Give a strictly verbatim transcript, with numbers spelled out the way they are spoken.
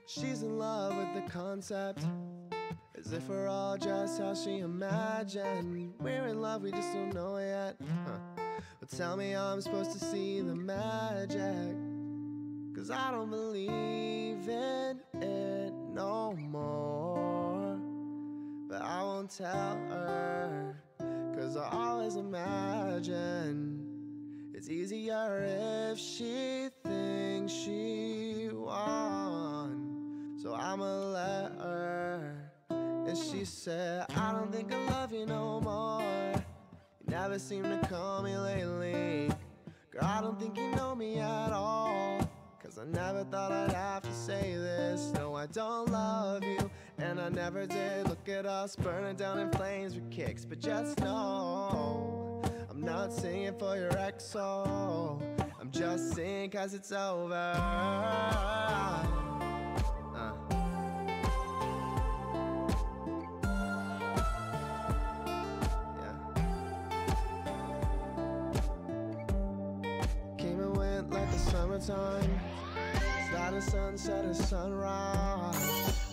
She's in love with the concept, as if we're all just how she imagined. We're in love, we just don't know it yet, huh. But tell me how I'm supposed to see the magic, 'cause I don't believe in it no more. But I won't tell her, 'cause I always imagine it's easier if she thinks she won. So I'ma let her. And she said, I don't think I love you no more. You never seem to call me lately. Girl, I don't think you know me at all, 'cause I never thought I'd have to say this. No, I don't love you, and I never did. Look at us burning down in flames for kicks. But just know, I'm not singing for your ex soul. I'm just singing 'cause it's over. uh. Came and went like the summertime. Started sunset and sunrise.